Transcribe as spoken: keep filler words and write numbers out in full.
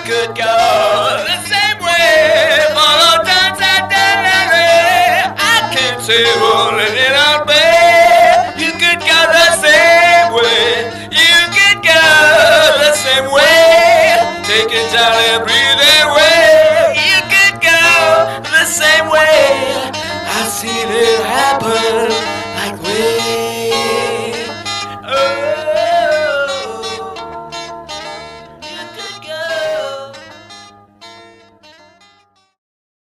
could go the same way. Follow times I did. I can't say what it out there. You could go the same way. You could go the same way. Take a jolly breathing way. You could go the same way. I've seen it happen like way.